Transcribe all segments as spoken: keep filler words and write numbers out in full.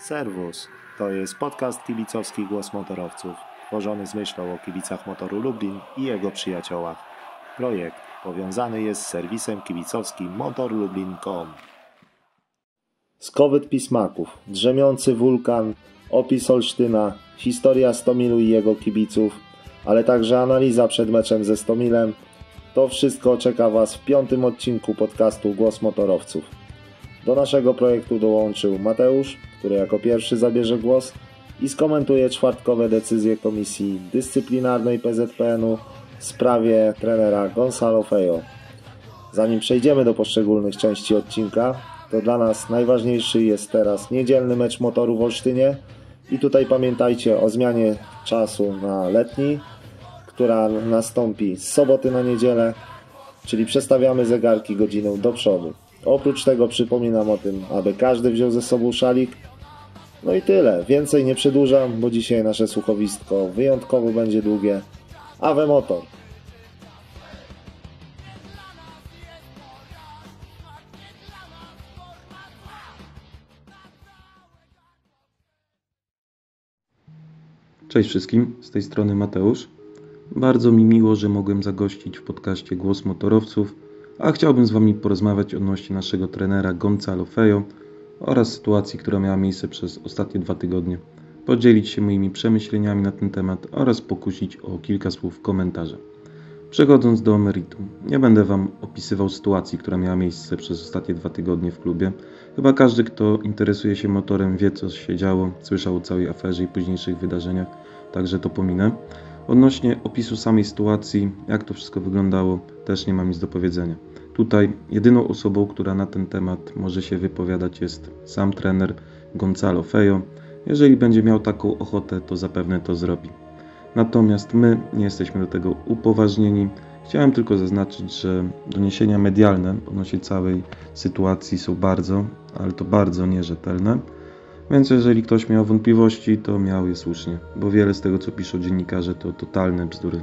Serwus, to jest podcast kibicowski Głos Motorowców, tworzony z myślą o kibicach Motoru Lublin i jego przyjaciołach. Projekt powiązany jest z serwisem kibicowskim motor lublin kropka com. Skowyt pismaków, drzemiący wulkan, opis Olsztyna, historia Stomilu i jego kibiców, ale także analiza przed meczem ze Stomilem. To wszystko czeka Was w piątym odcinku podcastu Głos Motorowców. Do naszego projektu dołączył Mateusz, który jako pierwszy zabierze głos i skomentuje czwartkowe decyzje Komisji Dyscyplinarnej P Z P N-u w sprawie trenera Gonzalo Fejo. Zanim przejdziemy do poszczególnych części odcinka, to dla nas najważniejszy jest teraz niedzielny mecz Motoru w Olsztynie i tutaj pamiętajcie o zmianie czasu na letni, która nastąpi z soboty na niedzielę, czyli przestawiamy zegarki godzinę do przodu. Oprócz tego przypominam o tym, aby każdy wziął ze sobą szalik. No i tyle. Więcej nie przedłużam, bo dzisiaj nasze słuchowisko wyjątkowo będzie długie. Ave Motor! Cześć wszystkim, z tej strony Mateusz. Bardzo mi miło, że mogłem zagościć w podcaście Głos Motorowców, a chciałbym z Wami porozmawiać odnośnie naszego trenera Gonzalo Fejo oraz sytuacji, która miała miejsce przez ostatnie dwa tygodnie. Podzielić się moimi przemyśleniami na ten temat oraz pokusić o kilka słów komentarza. Przechodząc do meritum, nie będę Wam opisywał sytuacji, która miała miejsce przez ostatnie dwa tygodnie w klubie. Chyba każdy, kto interesuje się motorem, wie, co się działo, słyszał o całej aferze i późniejszych wydarzeniach, także to pominę. Odnośnie opisu samej sytuacji, jak to wszystko wyglądało, też nie mam nic do powiedzenia. Tutaj jedyną osobą, która na ten temat może się wypowiadać, jest sam trener Gonzalo Fejo. Jeżeli będzie miał taką ochotę, to zapewne to zrobi. Natomiast my nie jesteśmy do tego upoważnieni. Chciałem tylko zaznaczyć, że doniesienia medialne odnośnie całej sytuacji są bardzo, ale to bardzo nierzetelne. Więc jeżeli ktoś miał wątpliwości, to miał je słusznie, bo wiele z tego, co piszą dziennikarze, to totalne bzdury.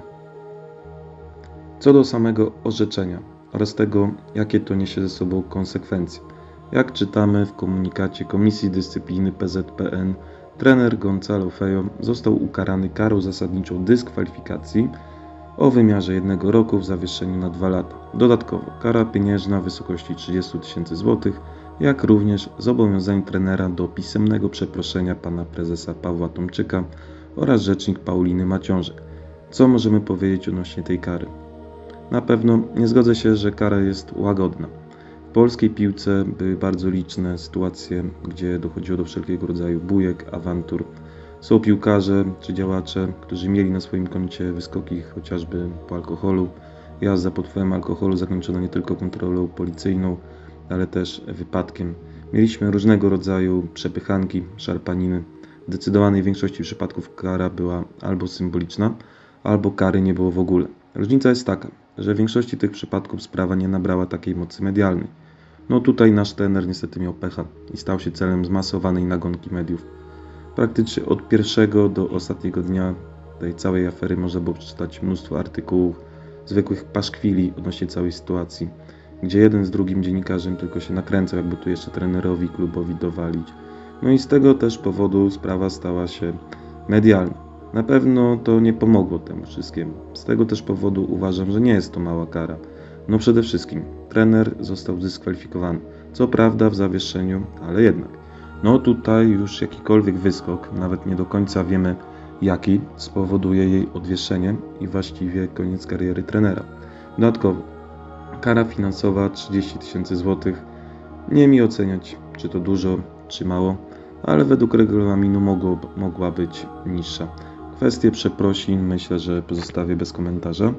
Co do samego orzeczenia oraz tego, jakie to niesie ze sobą konsekwencje. Jak czytamy w komunikacie Komisji Dyscypliny P Z P N, trener Gonzalo Fejo został ukarany karą zasadniczą dyskwalifikacji o wymiarze jednego roku w zawieszeniu na dwa lata. Dodatkowo kara pieniężna w wysokości trzydzieści tysięcy złotych, jak również zobowiązanie trenera do pisemnego przeproszenia pana prezesa Pawła Tomczyka oraz rzecznik Pauliny Maciążek. Co możemy powiedzieć odnośnie tej kary? Na pewno nie zgodzę się, że kara jest łagodna. W polskiej piłce były bardzo liczne sytuacje, gdzie dochodziło do wszelkiego rodzaju bujek, awantur. Są piłkarze czy działacze, którzy mieli na swoim koncie wyskoki chociażby po alkoholu. Jazda pod wpływem alkoholu zakończona nie tylko kontrolą policyjną, ale też wypadkiem. Mieliśmy różnego rodzaju przepychanki, szarpaniny. W zdecydowanej większości przypadków kara była albo symboliczna, albo kary nie było w ogóle. Różnica jest taka, że w większości tych przypadków sprawa nie nabrała takiej mocy medialnej. No tutaj nasz trener niestety miał pecha i stał się celem zmasowanej nagonki mediów. Praktycznie od pierwszego do ostatniego dnia tej całej afery można było przeczytać mnóstwo artykułów, zwykłych paszkwili odnośnie całej sytuacji, gdzie jeden z drugim dziennikarzem tylko się nakręcał, jakby tu jeszcze trenerowi, klubowi dowalić. No i z tego też powodu sprawa stała się medialna. Na pewno to nie pomogło temu wszystkiemu. Z tego też powodu uważam, że nie jest to mała kara. No przede wszystkim trener został dyskwalifikowany. Co prawda w zawieszeniu, ale jednak. No tutaj już jakikolwiek wyskok, nawet nie do końca wiemy jaki, spowoduje jej odwieszenie i właściwie koniec kariery trenera. Dodatkowo kara finansowa trzydzieści tysięcy złotych. Nie mi oceniać, czy to dużo, czy mało, ale według regulaminu mogło, mogła być niższa. Kwestię przeprosin myślę, że pozostawię bez komentarza.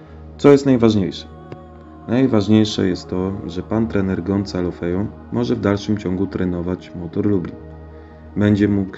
Co jest najważniejsze? Najważniejsze jest to, że pan trener Gonzalo Fejo może w dalszym ciągu trenować Motor Lublin. Będzie mógł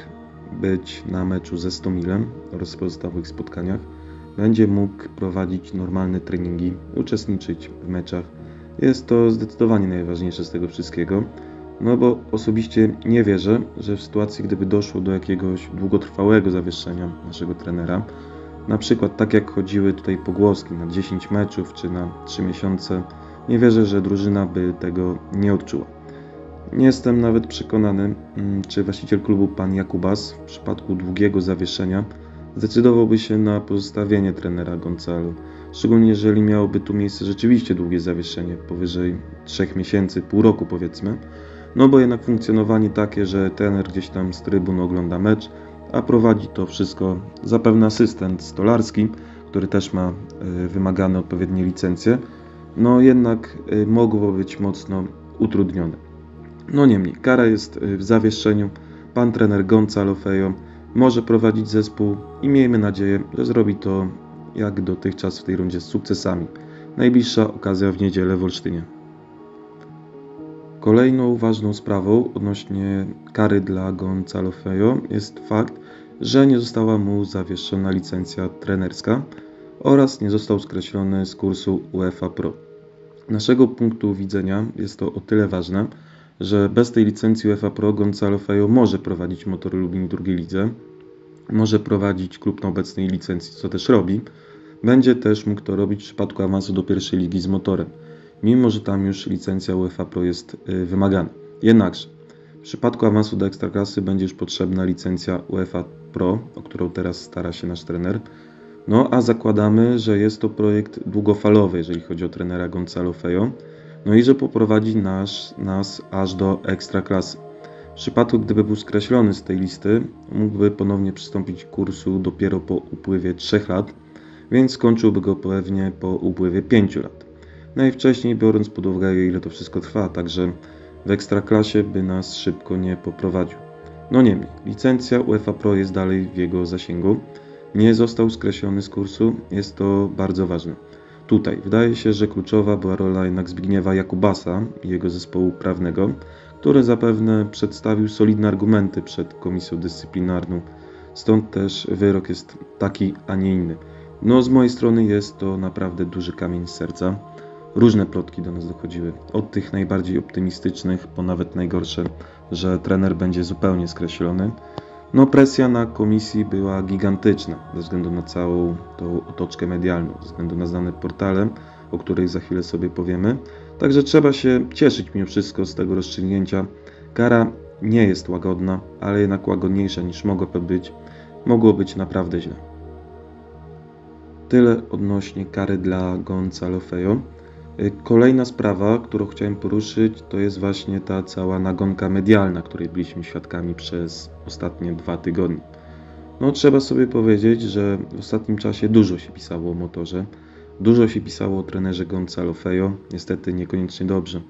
być na meczu ze Stomilem oraz pozostałych spotkaniach. Będzie mógł prowadzić normalne treningi, uczestniczyć w meczach. Jest to zdecydowanie najważniejsze z tego wszystkiego, no bo osobiście nie wierzę, że w sytuacji, gdyby doszło do jakiegoś długotrwałego zawieszenia naszego trenera, na przykład tak jak chodziły tutaj pogłoski na dziesięć meczów czy na trzy miesiące, nie wierzę, że drużyna by tego nie odczuła. Nie jestem nawet przekonany, czy właściciel klubu pan Jakubas w przypadku długiego zawieszenia zdecydowałby się na pozostawienie trenera Gonzalo, szczególnie jeżeli miałoby tu miejsce rzeczywiście długie zawieszenie, powyżej trzech miesięcy, pół roku powiedzmy, no bo jednak funkcjonowanie takie, że trener gdzieś tam z trybun ogląda mecz, a prowadzi to wszystko zapewne asystent stolarski, który też ma wymagane odpowiednie licencje, no jednak mogło być mocno utrudnione. No niemniej, kara jest w zawieszeniu, pan trener Gonzalo Feio może prowadzić zespół i miejmy nadzieję, że zrobi to jak dotychczas w tej rundzie z sukcesami. Najbliższa okazja w niedzielę w Olsztynie. Kolejną ważną sprawą odnośnie kary dla Gonzalo Feio jest fakt, że nie została mu zawieszona licencja trenerska oraz nie został skreślony z kursu UEFA Pro. Z naszego punktu widzenia jest to o tyle ważne, że bez tej licencji UEFA Pro Gonzalo Feio może prowadzić Motor Lublin w drugiej lidze, może prowadzić klub na obecnej licencji, co też robi. Będzie też mógł to robić w przypadku awansu do pierwszej ligi z Motorem, mimo że tam już licencja UEFA Pro jest wymagana. Jednakże w przypadku awansu do Ekstraklasy będzie już potrzebna licencja UEFA Pro, o którą teraz stara się nasz trener. No a zakładamy, że jest to projekt długofalowy, jeżeli chodzi o trenera Gonzalo Feio, no i że poprowadzi nas, nas aż do Ekstraklasy. W przypadku, gdyby był skreślony z tej listy, mógłby ponownie przystąpić kursu dopiero po upływie trzech lat, więc skończyłby go pewnie po upływie pięciu lat. Najwcześniej, biorąc pod uwagę, ile to wszystko trwa, także w Ekstraklasie by nas szybko nie poprowadził. No niemniej, licencja UEFA Pro jest dalej w jego zasięgu. Nie został skreślony z kursu, jest to bardzo ważne. Tutaj wydaje się, że kluczowa była rola jednak Zbigniewa Jakubasa i jego zespołu prawnego, który zapewne przedstawił solidne argumenty przed komisją dyscyplinarną. Stąd też wyrok jest taki, a nie inny. No z mojej strony jest to naprawdę duży kamień z serca. Różne plotki do nas dochodziły, od tych najbardziej optymistycznych po nawet najgorsze, że trener będzie zupełnie skreślony. No presja na komisji była gigantyczna ze względu na całą tą otoczkę medialną, ze względu na znane portale, o których za chwilę sobie powiemy. Także trzeba się cieszyć mimo wszystko z tego rozstrzygnięcia. Kara nie jest łagodna, ale jednak łagodniejsza niż mogłaby być. Mogło być naprawdę źle. Tyle odnośnie kary dla Gonzalo Feio. Kolejna sprawa, którą chciałem poruszyć, to jest właśnie ta cała nagonka medialna, której byliśmy świadkami przez ostatnie dwa tygodnie. No trzeba sobie powiedzieć, że w ostatnim czasie dużo się pisało o motorze, dużo się pisało o trenerze Gonzalo Feio, niestety niekoniecznie dobrze.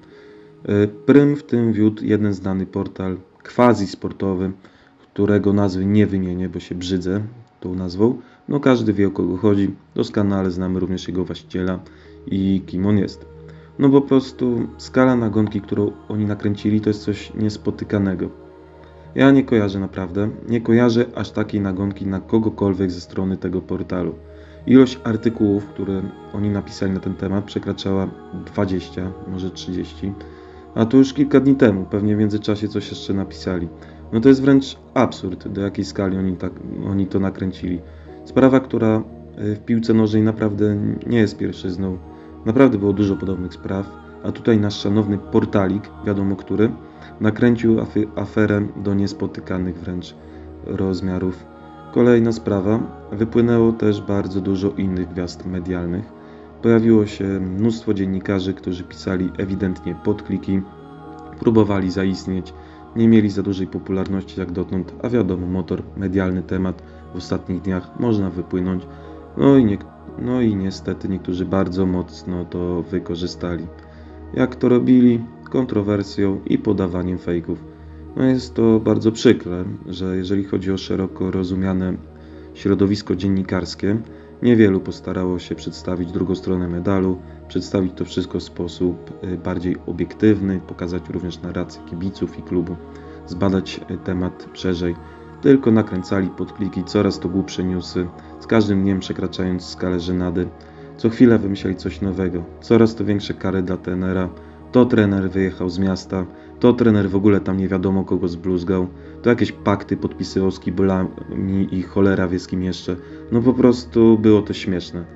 Prym w tym wiódł jeden znany portal, quasi sportowy, którego nazwy nie wymienię, bo się brzydzę tą nazwą. No każdy wie, o kogo chodzi, doskonale znamy również jego właściciela i kim on jest. No po prostu skala nagonki, którą oni nakręcili, to jest coś niespotykanego. Ja nie kojarzę naprawdę, nie kojarzę aż takiej nagonki na kogokolwiek ze strony tego portalu. Ilość artykułów, które oni napisali na ten temat, przekraczała dwadzieścia, może trzydzieści, a to już kilka dni temu, pewnie w międzyczasie coś jeszcze napisali. No to jest wręcz absurd, do jakiej skali oni, tak, oni to nakręcili. Sprawa, która w piłce nożnej naprawdę nie jest pierwszyzną. Naprawdę było dużo podobnych spraw, a tutaj nasz szanowny portalik, wiadomo który, nakręcił aferę do niespotykanych wręcz rozmiarów. Kolejna sprawa, wypłynęło też bardzo dużo innych gwiazd medialnych. Pojawiło się mnóstwo dziennikarzy, którzy pisali ewidentnie podkliki, próbowali zaistnieć, nie mieli za dużej popularności jak dotąd, a wiadomo, motor, medialny temat w ostatnich dniach można wypłynąć. No i, nie, no i niestety niektórzy bardzo mocno to wykorzystali. Jak to robili? Kontrowersją i podawaniem fejków. No jest to bardzo przykre, że jeżeli chodzi o szeroko rozumiane środowisko dziennikarskie, niewielu postarało się przedstawić drugą stronę medalu, przedstawić to wszystko w sposób bardziej obiektywny, pokazać również narrację kibiców i klubu, zbadać temat szerzej. Tylko nakręcali podkliki, coraz to głupsze newsy, z każdym dniem przekraczając skalę żenady. Co chwilę wymyślali coś nowego, coraz to większe kary dla trenera. To trener wyjechał z miasta, to trener w ogóle tam nie wiadomo kogo zbluzgał, to jakieś pakty podpisywał z kibolami i cholera wie z kim jeszcze. No po prostu było to śmieszne.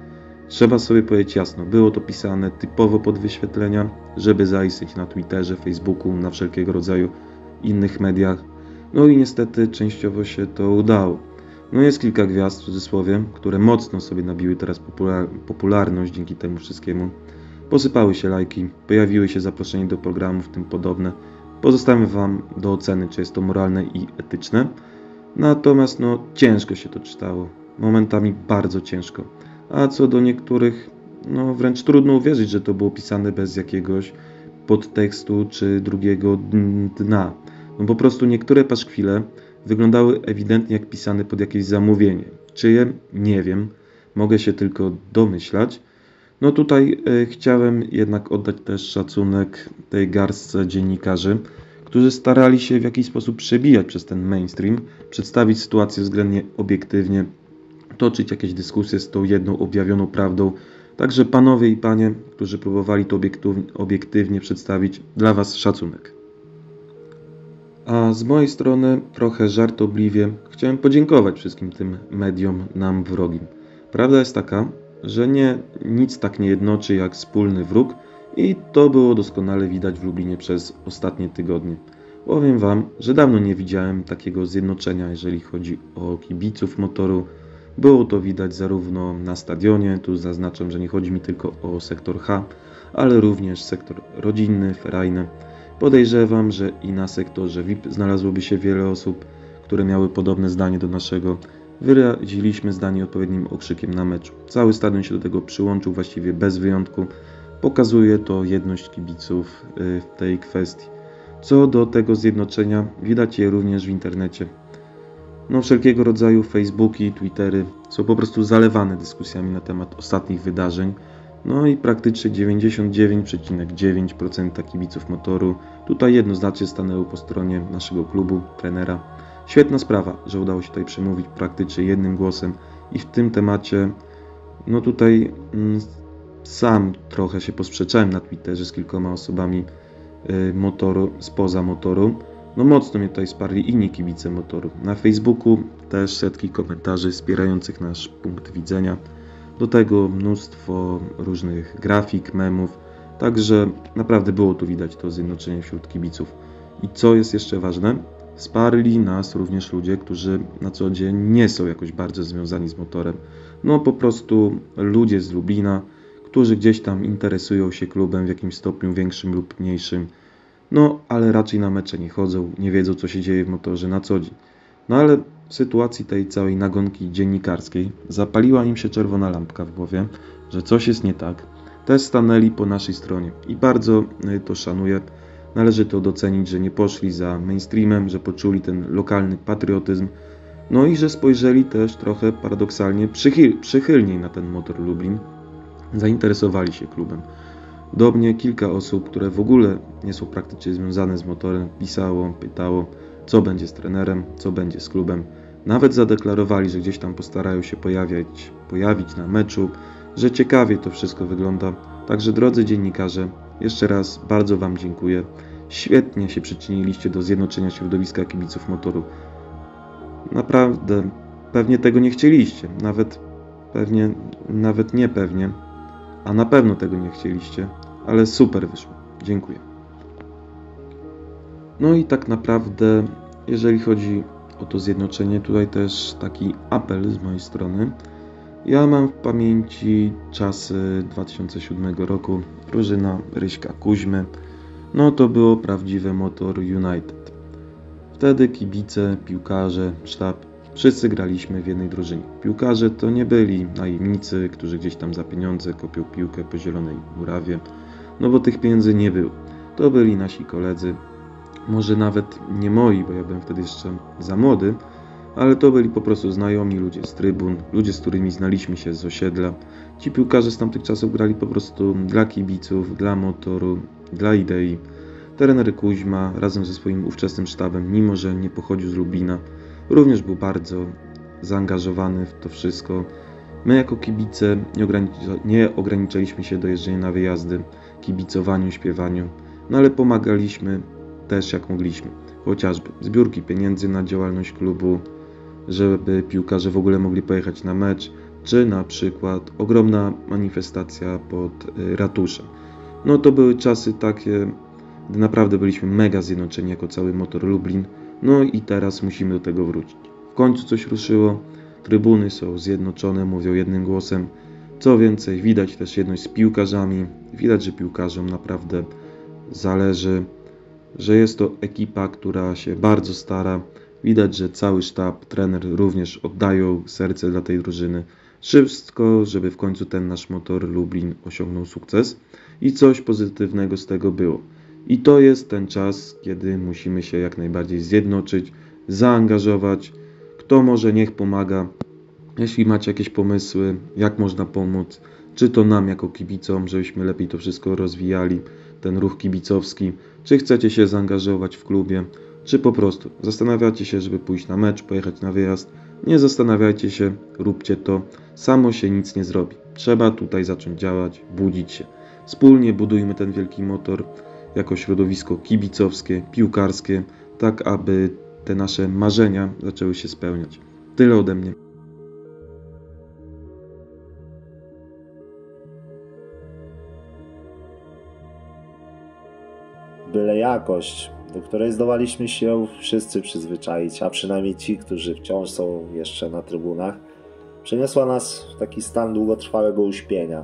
Trzeba sobie powiedzieć jasno, było to pisane typowo pod wyświetlenia, żeby zaistnieć na Twitterze, Facebooku, na wszelkiego rodzaju innych mediach. No i niestety częściowo się to udało. No jest kilka gwiazd w cudzysłowie, które mocno sobie nabiły teraz popular popularność dzięki temu wszystkiemu. Posypały się lajki, pojawiły się zaproszenia do programów, tym podobne. Pozostawiam Wam do oceny, czy jest to moralne i etyczne. Natomiast no ciężko się to czytało, momentami bardzo ciężko. A co do niektórych, no wręcz trudno uwierzyć, że to było pisane bez jakiegoś podtekstu czy drugiego dna. No po prostu niektóre paszkwile wyglądały ewidentnie jak pisane pod jakieś zamówienie. Czyje? Nie wiem. Mogę się tylko domyślać. No tutaj y, chciałem jednak oddać też szacunek tej garstce dziennikarzy, którzy starali się w jakiś sposób przebijać przez ten mainstream, przedstawić sytuację względnie obiektywnie, toczyć jakieś dyskusje z tą jedną objawioną prawdą. Także panowie i panie, którzy próbowali to obiektywnie przedstawić, dla Was szacunek. A z mojej strony, trochę żartobliwie, chciałem podziękować wszystkim tym mediom nam wrogim. Prawda jest taka, że nie, nic tak nie jednoczy jak wspólny wróg i to było doskonale widać w Lublinie przez ostatnie tygodnie. Powiem Wam, że dawno nie widziałem takiego zjednoczenia, jeżeli chodzi o kibiców Motoru. Było to widać zarówno na stadionie, tu zaznaczam, że nie chodzi mi tylko o sektor H, ale również sektor rodzinny, ferajny. Podejrzewam, że i na sektorze V I P znalazłoby się wiele osób, które miały podobne zdanie do naszego. Wyraziliśmy zdanie odpowiednim okrzykiem na meczu. Cały stadion się do tego przyłączył, właściwie bez wyjątku. Pokazuje to jedność kibiców w tej kwestii. Co do tego zjednoczenia, widać je również w internecie. No wszelkiego rodzaju Facebooki, Twittery są po prostu zalewane dyskusjami na temat ostatnich wydarzeń. No i praktycznie dziewięćdziesiąt dziewięć przecinek dziewięć procent kibiców Motoru tutaj jednoznacznie stanęło po stronie naszego klubu, trenera. Świetna sprawa, że udało się tutaj przemówić praktycznie jednym głosem i w tym temacie, no tutaj mm, sam trochę się posprzeczałem na Twitterze z kilkoma osobami y, Motoru, spoza Motoru. No mocno mnie tutaj wsparli inni kibice Motoru. Na Facebooku też setki komentarzy wspierających nasz punkt widzenia. Do tego mnóstwo różnych grafik, memów. Także naprawdę było tu widać to zjednoczenie wśród kibiców. I co jest jeszcze ważne, wsparli nas również ludzie, którzy na co dzień nie są jakoś bardzo związani z Motorem. No po prostu ludzie z Lublina, którzy gdzieś tam interesują się klubem w jakimś stopniu większym lub mniejszym. No, ale raczej na mecze nie chodzą, nie wiedzą, co się dzieje w Motorze na co dzień. No ale w sytuacji tej całej nagonki dziennikarskiej zapaliła im się czerwona lampka w głowie, że coś jest nie tak. Też stanęli po naszej stronie i bardzo to szanuję. Należy to docenić, że nie poszli za mainstreamem, że poczuli ten lokalny patriotyzm. No i że spojrzeli też trochę paradoksalnie przychyl przychylniej na ten Motor Lublin. Zainteresowali się klubem. Do mnie kilka osób, które w ogóle nie są praktycznie związane z Motorem, pisało, pytało, co będzie z trenerem, co będzie z klubem. Nawet zadeklarowali, że gdzieś tam postarają się pojawiać, pojawić na meczu, że ciekawie to wszystko wygląda. Także drodzy dziennikarze, jeszcze raz bardzo Wam dziękuję. Świetnie się przyczyniliście do zjednoczenia środowiska kibiców Motoru. Naprawdę, pewnie tego nie chcieliście, nawet pewnie, nawet nie pewnie, a na pewno tego nie chcieliście, ale super wyszło. Dziękuję. No i tak naprawdę, jeżeli chodzi o to zjednoczenie, tutaj też taki apel z mojej strony. Ja mam w pamięci czasy dwa tysiące siódmego roku, drużyna Ryśka Kuźmy. No to było prawdziwe Motor United. Wtedy kibice, piłkarze, sztab, wszyscy graliśmy w jednej drużynie. Piłkarze to nie byli najemnicy, którzy gdzieś tam za pieniądze kopią piłkę po zielonej murawie. No bo tych pieniędzy nie było. To byli nasi koledzy. Może nawet nie moi, bo ja byłem wtedy jeszcze za młody, ale to byli po prostu znajomi ludzie z trybun, ludzie, z którymi znaliśmy się z osiedla. Ci piłkarze z tamtych czasów grali po prostu dla kibiców, dla Motoru, dla idei. Trener Kuźma razem ze swoim ówczesnym sztabem, mimo że nie pochodził z Lublina, również był bardzo zaangażowany w to wszystko. My jako kibice nie, ogranicza, nie ograniczaliśmy się do jeżdżenia na wyjazdy, kibicowaniu, śpiewaniu, no ale pomagaliśmy też jak mogliśmy. Chociażby zbiórki pieniędzy na działalność klubu, żeby piłkarze w ogóle mogli pojechać na mecz. czy na przykład ogromna manifestacja pod ratuszem. No to były czasy takie, gdy naprawdę byliśmy mega zjednoczeni jako cały Motor Lublin. No i teraz musimy do tego wrócić. W końcu coś ruszyło, trybuny są zjednoczone, mówią jednym głosem. Co więcej, widać też jedność z piłkarzami, widać, że piłkarzom naprawdę zależy, że jest to ekipa, która się bardzo stara. Widać, że cały sztab, trener również oddają serce dla tej drużyny. Wszystko, żeby w końcu ten nasz Motor Lublin osiągnął sukces i coś pozytywnego z tego było. I to jest ten czas, kiedy musimy się jak najbardziej zjednoczyć, zaangażować. Kto może, niech pomaga. Jeśli macie jakieś pomysły, jak można pomóc, czy to nam jako kibicom, żebyśmy lepiej to wszystko rozwijali, ten ruch kibicowski, czy chcecie się zaangażować w klubie, czy po prostu zastanawiacie się, żeby pójść na mecz, pojechać na wyjazd, nie zastanawiajcie się, róbcie to, samo się nic nie zrobi. Trzeba tutaj zacząć działać, budzić się. Wspólnie budujmy ten wielki motor jako środowisko kibicowskie, piłkarskie, tak aby te nasze marzenia zaczęły się spełniać. Tyle ode mnie. Byle jakość, do której zdołaliśmy się wszyscy przyzwyczaić, a przynajmniej ci, którzy wciąż są jeszcze na trybunach, przeniosła nas w taki stan długotrwałego uśpienia.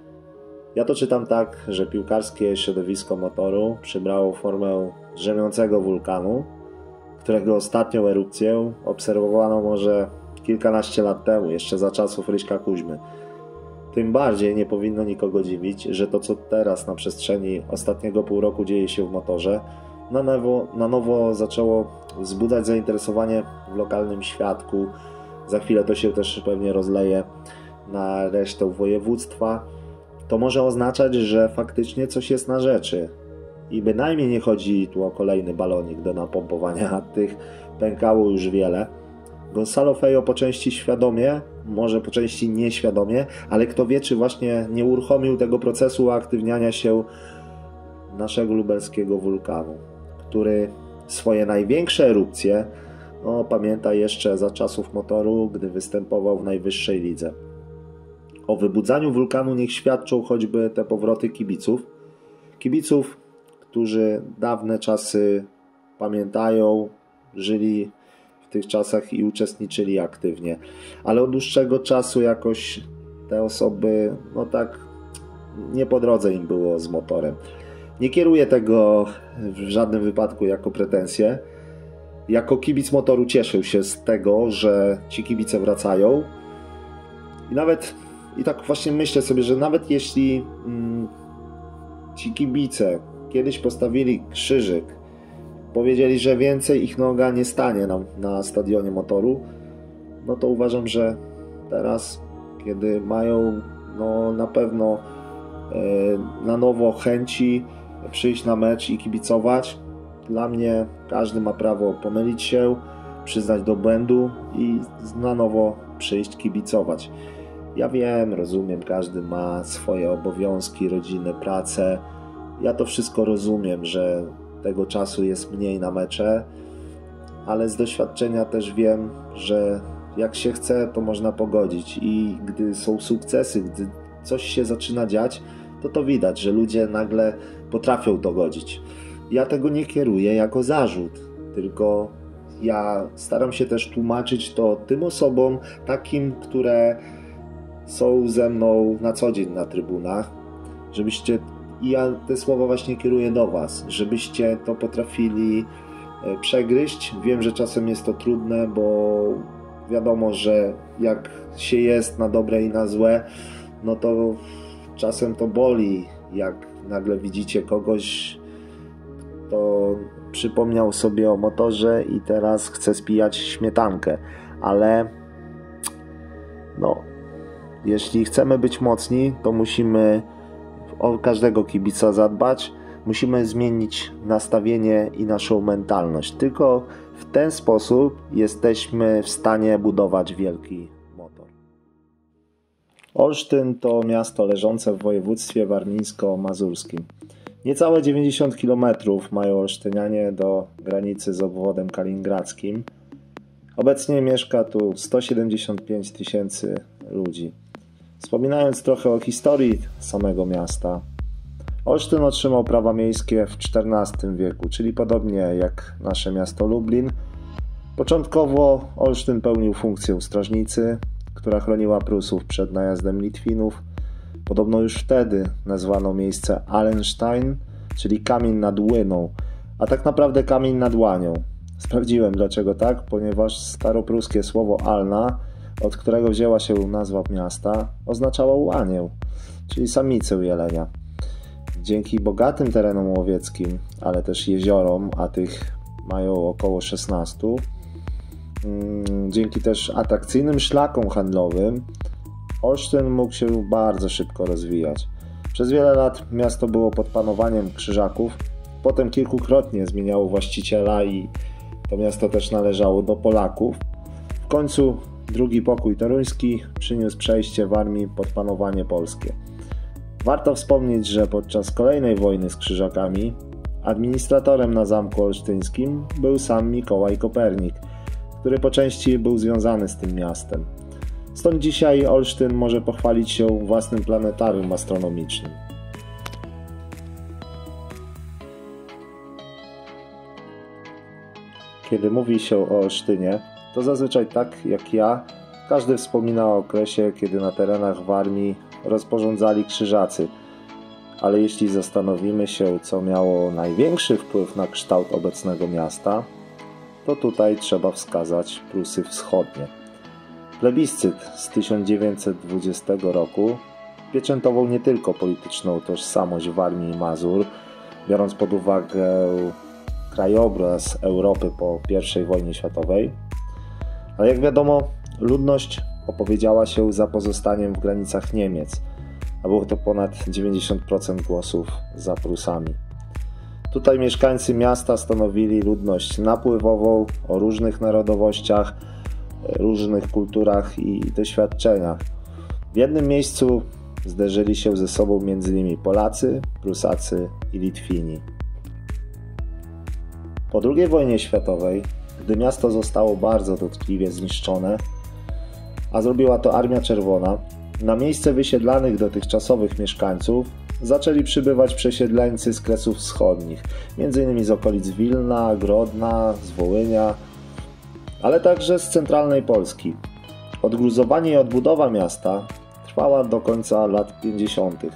Ja to czytam tak, że piłkarskie środowisko motoru przybrało formę drzemiącego wulkanu, którego ostatnią erupcję obserwowano może kilkanaście lat temu, jeszcze za czasów Ryśka Kuźmy. Tym bardziej nie powinno nikogo dziwić, że to, co teraz na przestrzeni ostatniego pół roku dzieje się w motorze, na nowo, na nowo zaczęło wzbudzać zainteresowanie w lokalnym świadku. Za chwilę to się też pewnie rozleje na resztę województwa. To może oznaczać, że faktycznie coś jest na rzeczy. I bynajmniej nie chodzi tu o kolejny balonik do napompowania, a tych pękało już wiele. Gonzalo Fejo po części świadomie, może po części nieświadomie, ale kto wie, czy właśnie nie uruchomił tego procesu uaktywniania się naszego lubelskiego wulkanu, który swoje największe erupcje no, pamięta jeszcze za czasów motoru, gdy występował w najwyższej lidze. O wybudzaniu wulkanu niech świadczą choćby te powroty kibiców. Kibiców, którzy dawne czasy pamiętają, żyli w tych czasach i uczestniczyli aktywnie. Ale od dłuższego czasu jakoś te osoby, no tak, nie po drodze im było z motorem. Nie kieruję tego w żadnym wypadku jako pretensję. Jako kibic motoru cieszę się z tego, że ci kibice wracają. I nawet, i tak właśnie myślę sobie, że nawet jeśli mm, ci kibice kiedyś postawili krzyżyk, powiedzieli, że więcej ich noga nie stanie nam na stadionie motoru, no to uważam, że teraz, kiedy mają no, na pewno e, na nowo chęci przyjść na mecz i kibicować, dla mnie każdy ma prawo pomylić się, przyznać do błędu i na nowo przyjść kibicować. Ja wiem, rozumiem, każdy ma swoje obowiązki, rodzinę, pracę. Ja to wszystko rozumiem, że tego czasu jest mniej na mecze, ale z doświadczenia też wiem, że jak się chce, to można pogodzić i gdy są sukcesy, gdy coś się zaczyna dziać, to to widać, że ludzie nagle potrafią to godzić. Ja tego nie kieruję jako zarzut, tylko ja staram się też tłumaczyć to tym osobom, takim, które są ze mną na co dzień na trybunach, żebyście, i ja te słowa właśnie kieruję do Was, żebyście to potrafili przegryźć. Wiem, że czasem jest to trudne, bo wiadomo, że jak się jest na dobre i na złe, no to czasem to boli, jak nagle widzicie kogoś, kto przypomniał sobie o motorze i teraz chce spijać śmietankę, ale no, jeśli chcemy być mocni, to musimy o każdego kibica zadbać, musimy zmienić nastawienie i naszą mentalność. Tylko w ten sposób jesteśmy w stanie budować wielki motor. Olsztyn to miasto leżące w województwie warmińsko-mazurskim. Niecałe dziewięćdziesiąt kilometrów mają olsztynianie do granicy z obwodem kaliningradzkim. Obecnie mieszka tu sto siedemdziesiąt pięć tysięcy ludzi. Wspominając trochę o historii samego miasta, Olsztyn otrzymał prawa miejskie w czternastym wieku, czyli podobnie jak nasze miasto Lublin. Początkowo Olsztyn pełnił funkcję strażnicy, która chroniła Prusów przed najazdem Litwinów. Podobno już wtedy nazwano miejsce Allenstein, czyli kamień nad Łyną, a tak naprawdę kamień nad Łanią. Sprawdziłem dlaczego tak, ponieważ staropruskie słowo Alna, od którego wzięła się nazwa miasta, oznaczało łanię, czyli samicę jelenia. Dzięki bogatym terenom łowieckim, ale też jeziorom, a tych mają około szesnaście, dzięki też atrakcyjnym szlakom handlowym, Olsztyn mógł się bardzo szybko rozwijać. Przez wiele lat miasto było pod panowaniem Krzyżaków, potem kilkukrotnie zmieniało właściciela i to miasto też należało do Polaków. W końcu drugi pokój toruński przyniósł przejście w armii pod panowanie polskie. Warto wspomnieć, że podczas kolejnej wojny z Krzyżakami administratorem na zamku olsztyńskim był sam Mikołaj Kopernik, który po części był związany z tym miastem. Stąd dzisiaj Olsztyn może pochwalić się własnym planetarium astronomicznym. Kiedy mówi się o Olsztynie, to zazwyczaj tak jak ja, każdy wspomina o okresie, kiedy na terenach Warmii rozporządzali Krzyżacy. Ale jeśli zastanowimy się, co miało największy wpływ na kształt obecnego miasta, to tutaj trzeba wskazać Prusy Wschodnie. Plebiscyt z tysiąc dziewięćset dwudziestego roku pieczętował nie tylko polityczną tożsamość Warmii i Mazur, biorąc pod uwagę krajobraz Europy po pierwszej wojnie światowej, ale jak wiadomo, ludność opowiedziała się za pozostaniem w granicach Niemiec, a było to ponad dziewięćdziesiąt procent głosów za Prusami. Tutaj mieszkańcy miasta stanowili ludność napływową o różnych narodowościach, różnych kulturach i doświadczeniach. W jednym miejscu zderzyli się ze sobą między innymi Polacy, Prusacy i Litwini. Po drugiej wojnie światowej, gdy miasto zostało bardzo dotkliwie zniszczone, a zrobiła to Armia Czerwona, na miejsce wysiedlanych dotychczasowych mieszkańców zaczęli przybywać przesiedleńcy z Kresów Wschodnich, między innymi z okolic Wilna, Grodna, z Wołynia, ale także z centralnej Polski. Odgruzowanie i odbudowa miasta trwała do końca lat pięćdziesiątych.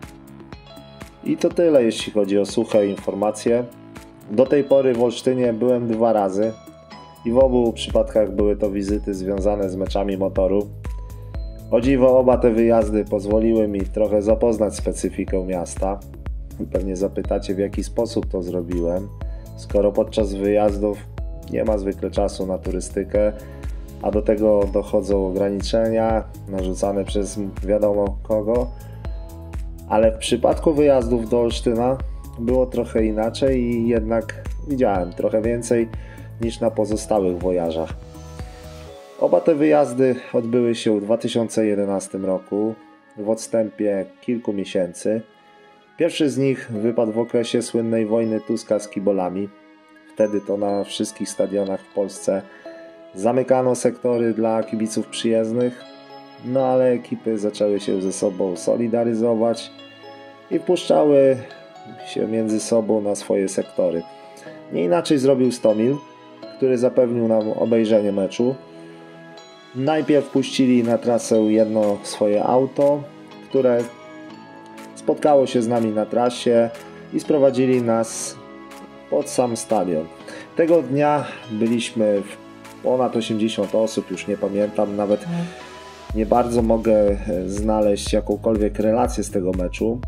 I to tyle, jeśli chodzi o suche informacje. Do tej pory w Olsztynie byłem dwa razy i w obu przypadkach były to wizyty związane z meczami motoru. O dziwo, oba te wyjazdy pozwoliły mi trochę zapoznać specyfikę miasta. Pewnie zapytacie, w jaki sposób to zrobiłem, skoro podczas wyjazdów nie ma zwykle czasu na turystykę, a do tego dochodzą ograniczenia narzucane przez wiadomo kogo. Ale w przypadku wyjazdów do Olsztyna było trochę inaczej i jednak widziałem trochę więcej niż na pozostałych wojażach. Oba te wyjazdy odbyły się w dwa tysiące jedenastym roku w odstępie kilku miesięcy. Pierwszy z nich wypadł w okresie słynnej wojny Tuska z kibolami. Wtedy to na wszystkich stadionach w Polsce zamykano sektory dla kibiców przyjezdnych, no ale ekipy zaczęły się ze sobą solidaryzować i wpuszczały się między sobą na swoje sektory. Nie inaczej zrobił Stomil, który zapewnił nam obejrzenie meczu. Najpierw puścili na trasę jedno swoje auto, które spotkało się z nami na trasie i sprowadzili nas pod sam stadion. Tego dnia byliśmy w ponad osiemdziesiąt osób, już nie pamiętam, nawet nie bardzo mogę znaleźć jakąkolwiek relację z tego meczu.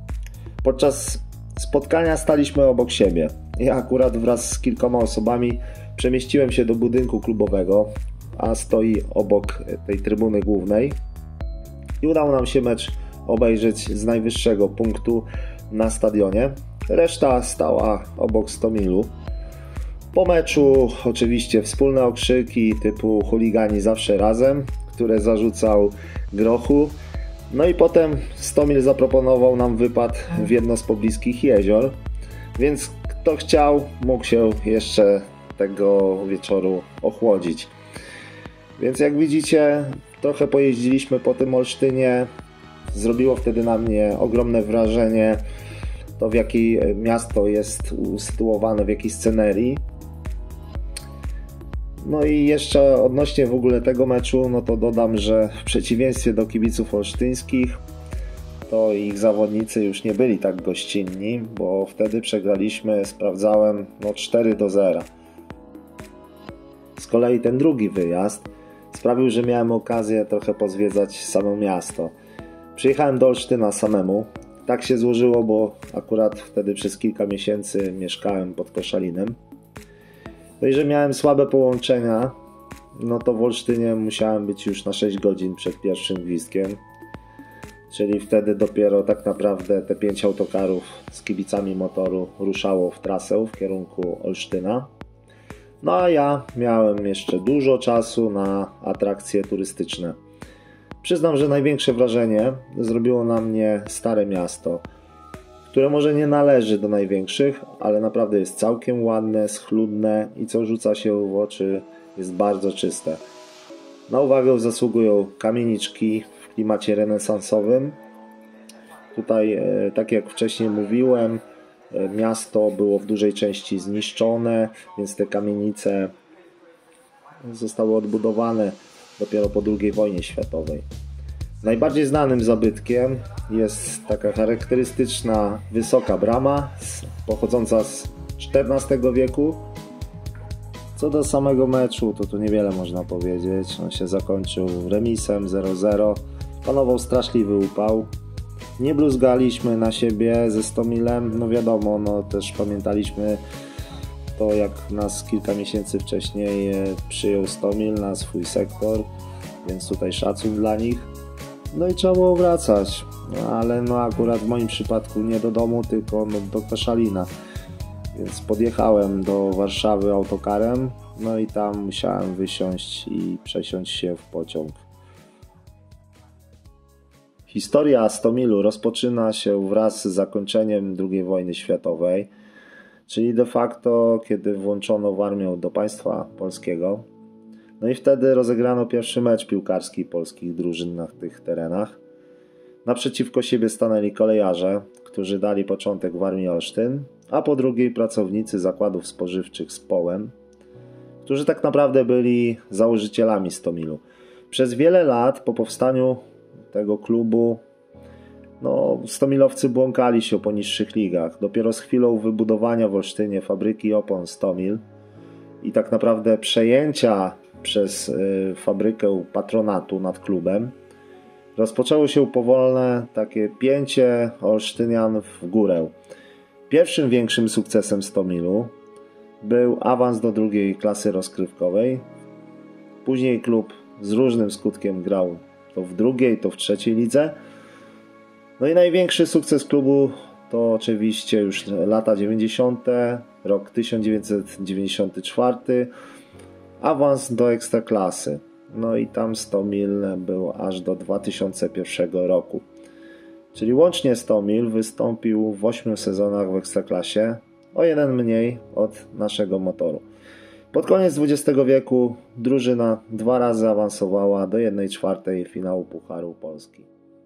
Podczas spotkania staliśmy obok siebie. Ja akurat wraz z kilkoma osobami przemieściłem się do budynku klubowego, a stoi obok tej trybuny głównej i udało nam się mecz obejrzeć z najwyższego punktu na stadionie. Reszta stała obok Stomilu. Po meczu oczywiście wspólne okrzyki typu chuligani zawsze razem, które zarzucał Grochu. No i potem Stomil zaproponował nam wypad w jedno z pobliskich jezior, więc kto chciał, mógł się jeszcze tego wieczoru ochłodzić. Więc jak widzicie, trochę pojeździliśmy po tym Olsztynie. Zrobiło wtedy na mnie ogromne wrażenie to, w jakiej miasto jest usytuowane, w jakiej scenerii. No i jeszcze odnośnie w ogóle tego meczu, no to dodam, że w przeciwieństwie do kibiców olsztyńskich, to ich zawodnicy już nie byli tak gościnni, bo wtedy przegraliśmy, sprawdzałem, no cztery do zera. Z kolei ten drugi wyjazd sprawił, że miałem okazję trochę pozwiedzać samo miasto. Przyjechałem do Olsztyna samemu. Tak się złożyło, bo akurat wtedy przez kilka miesięcy mieszkałem pod Koszalinem. No i że miałem słabe połączenia, no to w Olsztynie musiałem być już na sześć godzin przed pierwszym gwizdkiem. Czyli wtedy dopiero tak naprawdę te pięć autokarów z kibicami motoru ruszało w trasę w kierunku Olsztyna. No a ja miałem jeszcze dużo czasu na atrakcje turystyczne. Przyznam, że największe wrażenie zrobiło na mnie Stare Miasto, które może nie należy do największych, ale naprawdę jest całkiem ładne, schludne i co rzuca się w oczy, jest bardzo czyste. Na uwagę zasługują kamieniczki w klimacie renesansowym. Tutaj, tak jak wcześniej mówiłem, miasto było w dużej części zniszczone, więc te kamienice zostały odbudowane dopiero po drugiej wojnie światowej. Najbardziej znanym zabytkiem jest taka charakterystyczna wysoka brama pochodząca z czternastego wieku. Co do samego meczu, to tu niewiele można powiedzieć. On się zakończył remisem zero zero. Panował straszliwy upał. Nie bluzgaliśmy na siebie ze Stomilem. No wiadomo, no też pamiętaliśmy to, jak nas kilka miesięcy wcześniej przyjął Stomil na swój sektor, więc tutaj szacun dla nich. No i trzeba było wracać, no, ale no akurat w moim przypadku nie do domu, tylko no, do Koszalina. Więc podjechałem do Warszawy autokarem, no i tam musiałem wysiąść i przesiąść się w pociąg. Historia Stomilu rozpoczyna się wraz z zakończeniem drugiej wojny światowej, czyli de facto kiedy włączono w armię do państwa polskiego. No i wtedy rozegrano pierwszy mecz piłkarski polskich drużyn na tych terenach. Naprzeciwko siebie stanęli kolejarze, którzy dali początek w Armii Olsztyn, a po drugiej pracownicy zakładów spożywczych z Połem, którzy tak naprawdę byli założycielami Stomilu. Przez wiele lat po powstaniu tego klubu no, Stomilowcy błąkali się po niższych ligach. Dopiero z chwilą wybudowania w Olsztynie fabryki opon Stomil i tak naprawdę przejęcia przez y, fabrykę patronatu nad klubem rozpoczęło się powolne takie pięcie Olsztynian w górę. Pierwszym większym sukcesem Stomilu był awans do drugiej klasy rozgrywkowej. Później klub z różnym skutkiem grał to w drugiej, to w trzeciej lidze. No i największy sukces klubu to oczywiście już lata dziewięćdziesiąte, rok tysiąc dziewięćset dziewięćdziesiąty czwarty, awans do Ekstraklasy. No i tam Stomil był aż do dwa tysiące pierwszego roku. Czyli łącznie Stomil wystąpił w ośmiu sezonach w Ekstraklasie, o jeden mniej od naszego motoru. Pod koniec dwudziestego wieku drużyna dwa razy awansowała do jednej czwartej finału Pucharu Polski.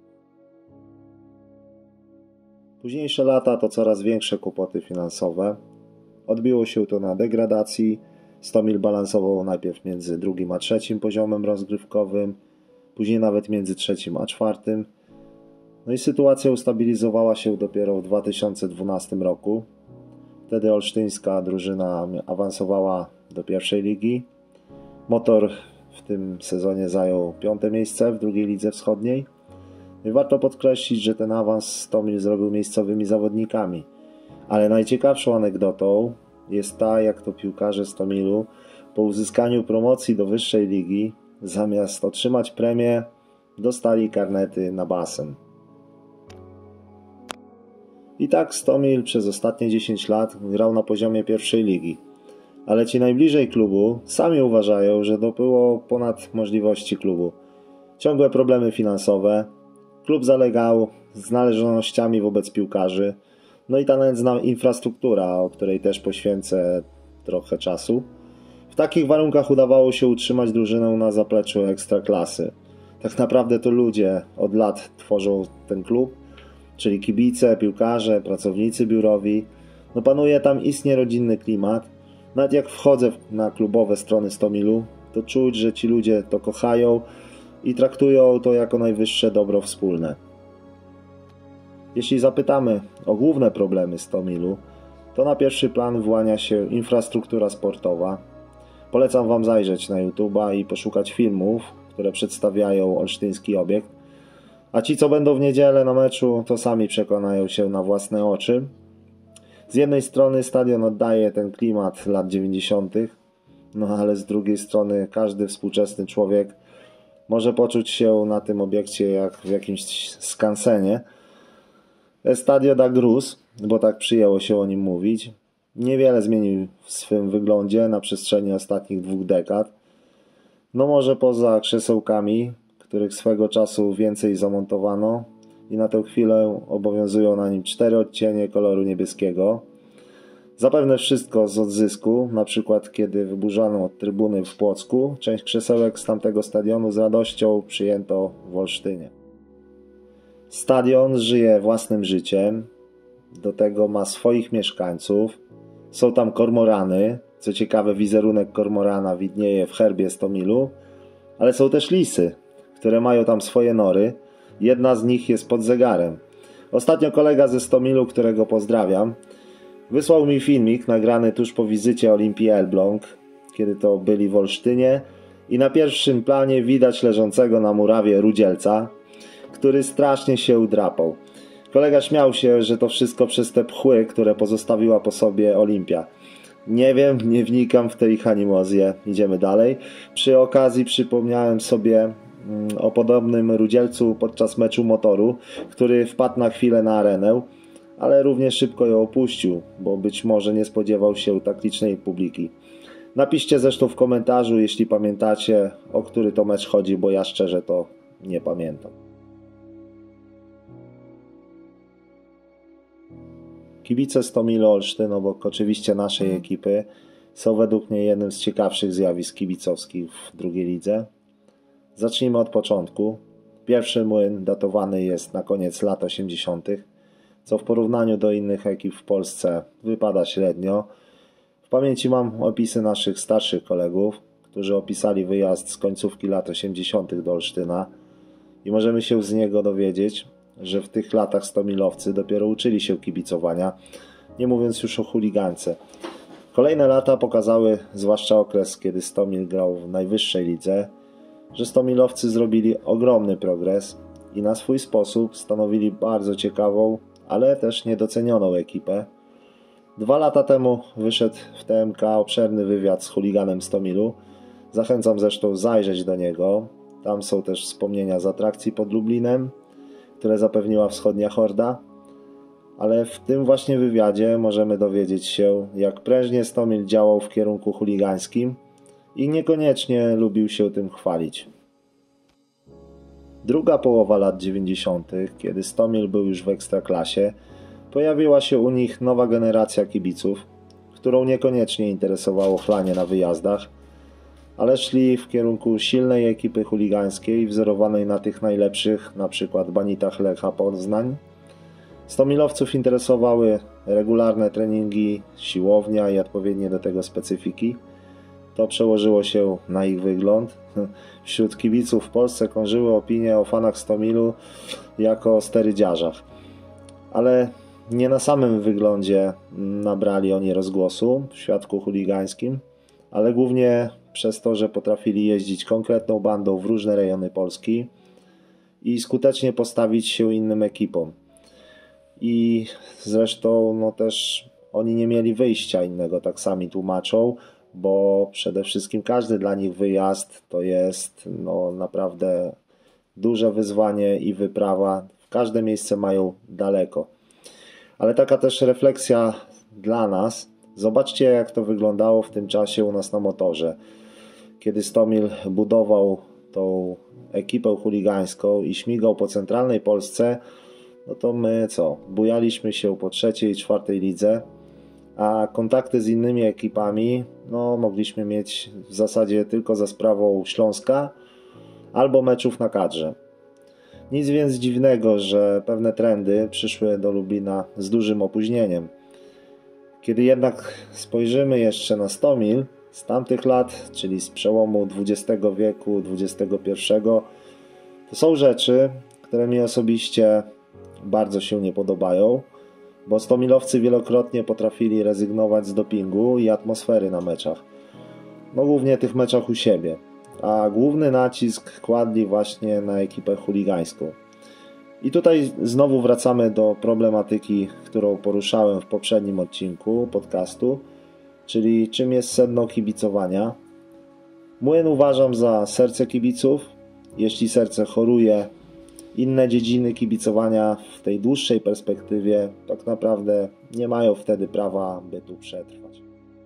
Późniejsze lata to coraz większe kłopoty finansowe. Odbiło się to na degradacji. Stomil balansował najpierw między drugim a trzecim poziomem rozgrywkowym, później nawet między trzecim a czwartym. No i sytuacja ustabilizowała się dopiero w dwa tysiące dwunastym roku. Wtedy olsztyńska drużyna awansowała do pierwszej ligi. Motor w tym sezonie zajął piąte miejsce w drugiej lidze wschodniej. I warto podkreślić, że ten awans Stomil zrobił miejscowymi zawodnikami. Ale najciekawszą anegdotą jest ta, jak to piłkarze Stomilu po uzyskaniu promocji do wyższej ligi zamiast otrzymać premię dostali karnety na basen. I tak Stomil przez ostatnie dziesięć lat grał na poziomie pierwszej ligi. Ale ci najbliżej klubu sami uważają, że to było ponad możliwości klubu. Ciągłe problemy finansowe, klub zalegał z należnościami wobec piłkarzy, no i ta nędzna infrastruktura, o której też poświęcę trochę czasu. W takich warunkach udawało się utrzymać drużynę na zapleczu Ekstraklasy. Tak naprawdę to ludzie od lat tworzą ten klub, czyli kibice, piłkarze, pracownicy biurowi. No panuje tam istnie rodzinny klimat. Nawet jak wchodzę na klubowe strony Stomilu, to czuć, że ci ludzie to kochają i traktują to jako najwyższe dobro wspólne. Jeśli zapytamy o główne problemy Stomilu, to na pierwszy plan wyłania się infrastruktura sportowa. Polecam Wam zajrzeć na YouTube'a i poszukać filmów, które przedstawiają olsztyński obiekt. A ci, co będą w niedzielę na meczu, to sami przekonają się na własne oczy. Z jednej strony stadion oddaje ten klimat lat dziewięćdziesiątych, no ale z drugiej strony każdy współczesny człowiek może poczuć się na tym obiekcie jak w jakimś skansenie. Estadio da Gruz, bo tak przyjęło się o nim mówić, niewiele zmienił w swym wyglądzie na przestrzeni ostatnich dwóch dekad. No może poza krzesełkami, których swego czasu więcej zamontowano i na tę chwilę obowiązują na nim cztery odcienie koloru niebieskiego. Zapewne wszystko z odzysku, na przykład kiedy wyburzano od trybuny w Płocku, część krzesełek z tamtego stadionu z radością przyjęto w Olsztynie. Stadion żyje własnym życiem, do tego ma swoich mieszkańców, są tam kormorany, co ciekawe wizerunek kormorana widnieje w herbie Stomilu, ale są też lisy, które mają tam swoje nory, jedna z nich jest pod zegarem. Ostatnio kolega ze Stomilu, którego pozdrawiam, wysłał mi filmik nagrany tuż po wizycie Olimpii Elbląg, kiedy to byli w Olsztynie i na pierwszym planie widać leżącego na murawie rudzielca, który strasznie się udrapał. Kolega śmiał się, że to wszystko przez te pchły, które pozostawiła po sobie Olimpia. Nie wiem, nie wnikam w tę ich animozję. Idziemy dalej. Przy okazji przypomniałem sobie o podobnym rudzielcu podczas meczu Motoru, który wpadł na chwilę na arenę, ale równie szybko ją opuścił, bo być może nie spodziewał się tak licznej publiki. Napiszcie zresztą w komentarzu, jeśli pamiętacie, o który to mecz chodzi, bo ja szczerze to nie pamiętam. Kibice Stomilu Olsztyn, obok oczywiście naszej ekipy, są według mnie jednym z ciekawszych zjawisk kibicowskich w drugiej lidze. Zacznijmy od początku. Pierwszy młyn datowany jest na koniec lat osiemdziesiątych, co w porównaniu do innych ekip w Polsce wypada średnio. W pamięci mam opisy naszych starszych kolegów, którzy opisali wyjazd z końcówki lat osiemdziesiątych do Olsztyna i możemy się z niego dowiedzieć, że w tych latach stomilowcy dopiero uczyli się kibicowania, nie mówiąc już o chuligance. Kolejne lata pokazały, zwłaszcza okres, kiedy Stomil grał w najwyższej lidze, że stomilowcy zrobili ogromny progres i na swój sposób stanowili bardzo ciekawą, ale też niedocenioną ekipę. Dwa lata temu wyszedł w T M K obszerny wywiad z chuliganem Stomilu. Zachęcam zresztą zajrzeć do niego. Tam są też wspomnienia z atrakcji pod Lublinem, które zapewniła wschodnia horda. Ale w tym właśnie wywiadzie możemy dowiedzieć się, jak prężnie Stomil działał w kierunku chuligańskim i niekoniecznie lubił się tym chwalić. Druga połowa lat dziewięćdziesiątych, kiedy Stomil był już w ekstraklasie, pojawiła się u nich nowa generacja kibiców, którą niekoniecznie interesowało chlanie na wyjazdach, ale szli w kierunku silnej ekipy chuligańskiej wzorowanej na tych najlepszych, na przykład Banitach Lecha Poznań. Stomilowców interesowały regularne treningi, siłownia i odpowiednie do tego specyfiki. To przełożyło się na ich wygląd. Wśród kibiców w Polsce krążyły opinie o fanach Stomilu jako o sterydziarzach. Ale nie na samym wyglądzie nabrali oni rozgłosu w świadku chuligańskim, ale głównie przez to, że potrafili jeździć konkretną bandą w różne rejony Polski i skutecznie postawić się innym ekipom. I zresztą no też oni nie mieli wyjścia innego, tak sami tłumaczą, bo przede wszystkim każdy dla nich wyjazd to jest no naprawdę duże wyzwanie i wyprawa. W każde miejsce mają daleko. Ale taka też refleksja dla nas. Zobaczcie, jak to wyglądało w tym czasie u nas na Motorze. Kiedy Stomil budował tą ekipę chuligańską i śmigał po centralnej Polsce, no to my co? Bujaliśmy się po trzeciej i czwartej lidze, a kontakty z innymi ekipami no, mogliśmy mieć w zasadzie tylko za sprawą Śląska albo meczów na kadrze. Nic więc dziwnego, że pewne trendy przyszły do Lublina z dużym opóźnieniem. Kiedy jednak spojrzymy jeszcze na Stomil z tamtych lat, czyli z przełomu dwudziestego wieku, dwudziestego pierwszego, to są rzeczy, które mi osobiście bardzo się nie podobają, bo stomilowcy wielokrotnie potrafili rezygnować z dopingu i atmosfery na meczach. No głównie tych meczach u siebie, a główny nacisk kładli właśnie na ekipę chuligańską. I tutaj znowu wracamy do problematyki, którą poruszałem w poprzednim odcinku podcastu, czyli czym jest sedno kibicowania. Młyn uważam za serce kibiców. Jeśli serce choruje, inne dziedziny kibicowania w tej dłuższej perspektywie tak naprawdę nie mają wtedy prawa, by tu przetrwać.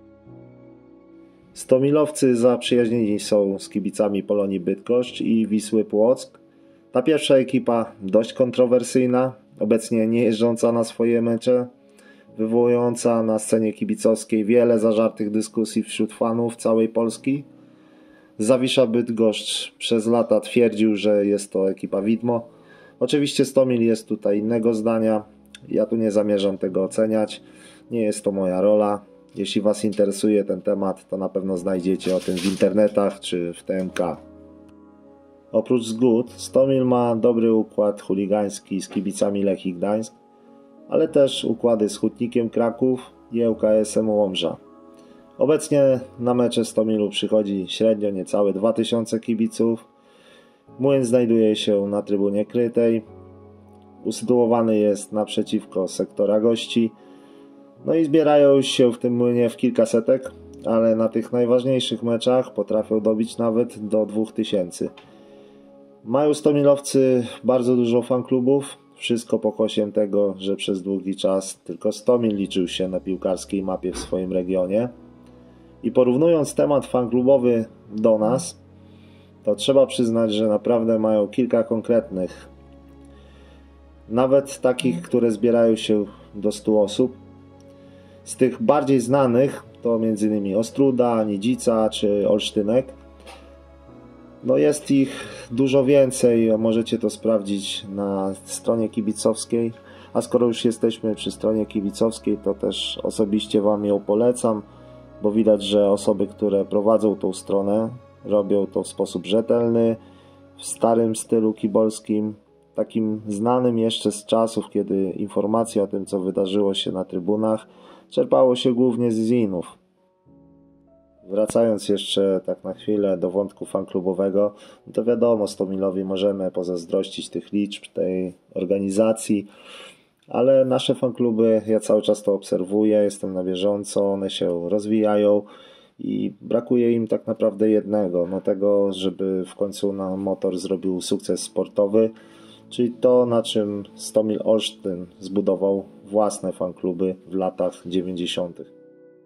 Stomilowcy zaprzyjaźnieni są z kibicami Polonii Bydgoszcz i Wisły Płock. Ta pierwsza ekipa dość kontrowersyjna, obecnie nie jeżdżąca na swoje mecze, wywołująca na scenie kibicowskiej wiele zażartych dyskusji wśród fanów całej Polski. Zawisza Bydgoszcz przez lata twierdził, że jest to ekipa widmo. Oczywiście Stomil jest tutaj innego zdania. Ja tu nie zamierzam tego oceniać. Nie jest to moja rola. Jeśli Was interesuje ten temat, to na pewno znajdziecie o tym w internetach czy w T M K. Oprócz zgód, Stomil ma dobry układ chuligański z kibicami Lechii Gdańsk, ale też układy z Hutnikiem Kraków i Ł K S-em Łomża. Obecnie na mecze Stomilu przychodzi średnio niecałe dwa tysiące kibiców. Młyn znajduje się na trybunie krytej. Usytuowany jest naprzeciwko sektora gości. No i zbierają się w tym młynie w kilka setek, ale na tych najważniejszych meczach potrafią dobić nawet do dwóch tysięcy. Mają stomilowcy bardzo dużo fanklubów. Wszystko pokłosiem tego, że przez długi czas tylko Stomil liczył się na piłkarskiej mapie w swoim regionie. I porównując temat fanklubowy do nas, to trzeba przyznać, że naprawdę mają kilka konkretnych, nawet takich, które zbierają się do stu osób. Z tych bardziej znanych to między innymi Ostruda, Nidzica czy Olsztynek. No jest ich dużo więcej, możecie to sprawdzić na stronie kibicowskiej. A skoro już jesteśmy przy stronie kibicowskiej, to też osobiście Wam ją polecam, bo widać, że osoby, które prowadzą tą stronę, robią to w sposób rzetelny, w starym stylu kibolskim, takim znanym jeszcze z czasów, kiedy informacje o tym, co wydarzyło się na trybunach, czerpało się głównie z zinów. Wracając jeszcze tak na chwilę do wątku fanklubowego, to wiadomo, Stomilowi możemy pozazdrościć tych liczb, tej organizacji, ale nasze fankluby, ja cały czas to obserwuję, jestem na bieżąco, one się rozwijają i brakuje im tak naprawdę jednego, no tego, żeby w końcu na Motor zrobił sukces sportowy, czyli to, na czym Stomil Olsztyn zbudował własne fankluby w latach dziewięćdziesiątych.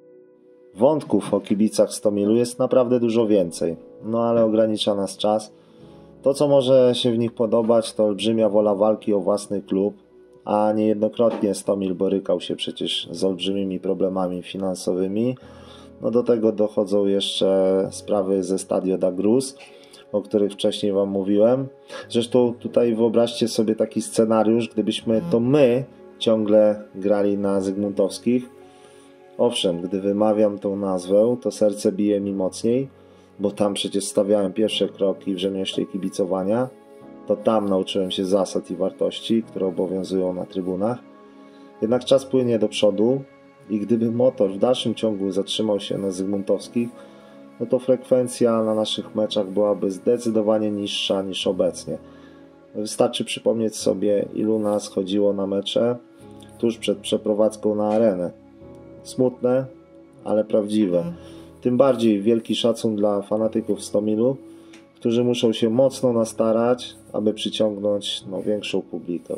Wątków o kibicach Stomilu jest naprawdę dużo więcej, no ale ogranicza nas czas. To, co może się w nich podobać, to olbrzymia wola walki o własny klub, a niejednokrotnie Stomil borykał się przecież z olbrzymimi problemami finansowymi. No do tego dochodzą jeszcze sprawy ze Stadio da Gruz, o których wcześniej Wam mówiłem. Zresztą tutaj wyobraźcie sobie taki scenariusz, gdybyśmy to my ciągle grali na Zygmuntowskich. Owszem, gdy wymawiam tą nazwę, to serce bije mi mocniej, bo tam przecież stawiałem pierwsze kroki w rzemiośle kibicowania. To tam nauczyłem się zasad i wartości, które obowiązują na trybunach. Jednak czas płynie do przodu i gdyby Motor w dalszym ciągu zatrzymał się na Zygmuntowskich, no to frekwencja na naszych meczach byłaby zdecydowanie niższa niż obecnie. Wystarczy przypomnieć sobie, ilu nas chodziło na mecze tuż przed przeprowadzką na arenę. Smutne, ale prawdziwe. Tym bardziej wielki szacun dla fanatyków Stomilu, którzy muszą się mocno nastarać, aby przyciągnąć no, większą publikę.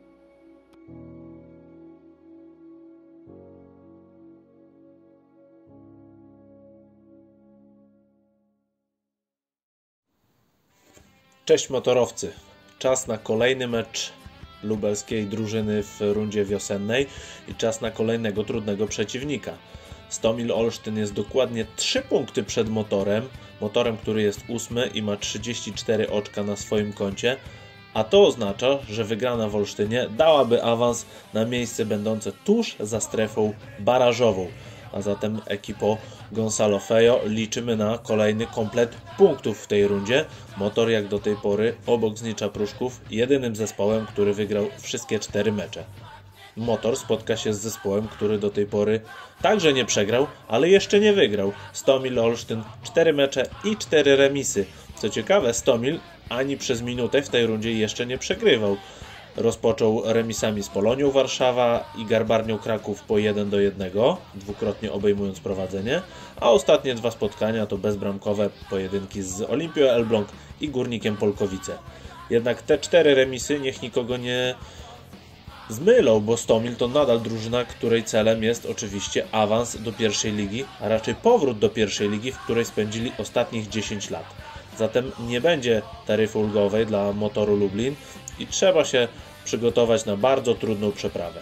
Cześć motorowcy! Czas na kolejny mecz lubelskiej drużyny w rundzie wiosennej i czas na kolejnego trudnego przeciwnika. Stomil Olsztyn jest dokładnie trzy punkty przed Motorem, Motorem, który jest ósmy i ma trzydzieści cztery oczka na swoim koncie, a to oznacza, że wygrana w Olsztynie dałaby awans na miejsce będące tuż za strefą barażową. A zatem ekipo Gonzalo Fejo liczymy na kolejny komplet punktów w tej rundzie. Motor jak do tej pory obok Znicza Pruszków jedynym zespołem, który wygrał wszystkie cztery mecze. Motor spotka się z zespołem, który do tej pory także nie przegrał, ale jeszcze nie wygrał. Stomil Olsztyn cztery mecze i cztery remisy. Co ciekawe, Stomil ani przez minutę w tej rundzie jeszcze nie przegrywał. Rozpoczął remisami z Polonią Warszawa i Garbarnią Kraków po jeden do jednego, dwukrotnie obejmując prowadzenie, a ostatnie dwa spotkania to bezbramkowe pojedynki z Olimpią Elbląg i Górnikiem Polkowice. Jednak te cztery remisy niech nikogo nie zmylą, bo Stomil to nadal drużyna, której celem jest oczywiście awans do pierwszej ligi, a raczej powrót do pierwszej ligi, w której spędzili ostatnich dziesięć lat. Zatem nie będzie taryfy ulgowej dla Motoru Lublin i trzeba się przygotować na bardzo trudną przeprawę.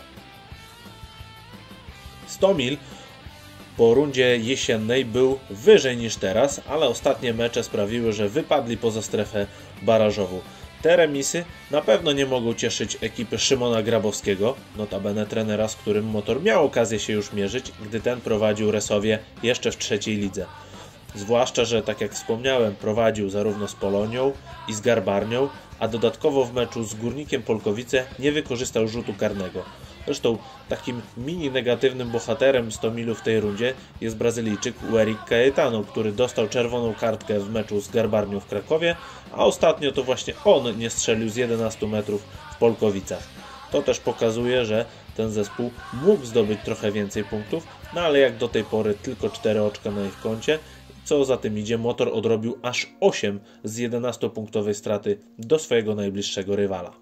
Stomil po rundzie jesiennej był wyżej niż teraz, ale ostatnie mecze sprawiły, że wypadli poza strefę barażową. Te remisy na pewno nie mogą cieszyć ekipy Szymona Grabowskiego, notabene trenera, z którym Motor miał okazję się już mierzyć, gdy ten prowadził Resowie jeszcze w trzeciej lidze. Zwłaszcza, że tak jak wspomniałem, prowadził zarówno z Polonią i z Garbarnią, a dodatkowo w meczu z Górnikiem Polkowice nie wykorzystał rzutu karnego. Zresztą takim mini negatywnym bohaterem Stomilu w tej rundzie jest Brazylijczyk Werik Cayetano, który dostał czerwoną kartkę w meczu z Garbarnią w Krakowie, a ostatnio to właśnie on nie strzelił z jedenastu metrów w Polkowicach. To też pokazuje, że ten zespół mógł zdobyć trochę więcej punktów, no ale jak do tej pory tylko cztery oczka na ich koncie. Co za tym idzie, Motor odrobił aż osiem z jedenastopunktowej straty do swojego najbliższego rywala.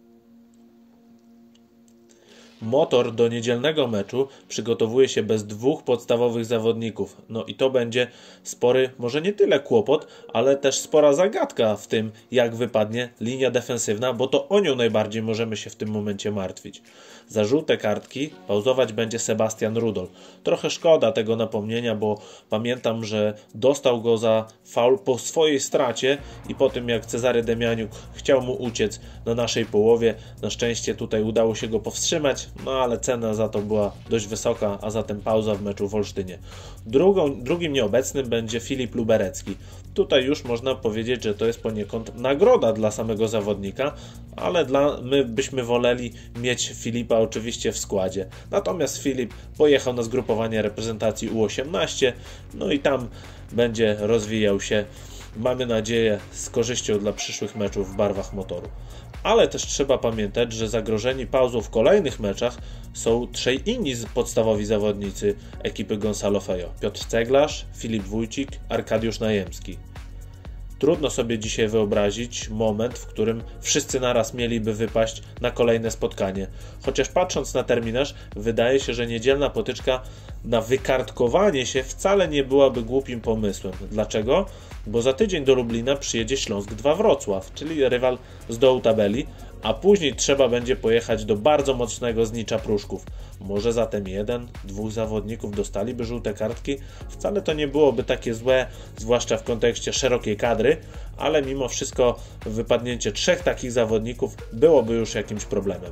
Motor do niedzielnego meczu przygotowuje się bez dwóch podstawowych zawodników. No i to będzie spory, może nie tyle kłopot, ale też spora zagadka w tym, jak wypadnie linia defensywna, bo to o nią najbardziej możemy się w tym momencie martwić. Za żółte kartki pauzować będzie Sebastian Rudol. Trochę szkoda tego napomnienia, bo pamiętam, że dostał go za faul po swojej stracie i po tym jak Cezary Demianiuk chciał mu uciec na naszej połowie. Na szczęście tutaj udało się go powstrzymać, no ale cena za to była dość wysoka, a zatem pauza w meczu w Olsztynie. Drugą, drugim nieobecnym będzie Filip Luberecki. Tutaj już można powiedzieć, że to jest poniekąd nagroda dla samego zawodnika, ale dla, my byśmy woleli mieć Filipa oczywiście w składzie. Natomiast Filip pojechał na zgrupowanie reprezentacji U osiemnaście, no i tam będzie rozwijał się, mamy nadzieję, z korzyścią dla przyszłych meczów w barwach Motoru. Ale też trzeba pamiętać, że zagrożeni pauzą w kolejnych meczach są trzej inni podstawowi zawodnicy ekipy Gonzalo Fejo. Piotr Ceglarz, Filip Wójcik, Arkadiusz Najemski. Trudno sobie dzisiaj wyobrazić moment, w którym wszyscy naraz mieliby wypaść na kolejne spotkanie. Chociaż patrząc na terminarz, wydaje się, że niedzielna potyczka na wykartkowanie się wcale nie byłaby głupim pomysłem. Dlaczego? Bo za tydzień do Lublina przyjedzie Śląsk dwa Wrocław, czyli rywal z dołu tabeli, a później trzeba będzie pojechać do bardzo mocnego Znicza Pruszków. Może zatem jeden, dwóch zawodników dostaliby żółte kartki? Wcale to nie byłoby takie złe, zwłaszcza w kontekście szerokiej kadry, ale mimo wszystko wypadnięcie trzech takich zawodników byłoby już jakimś problemem.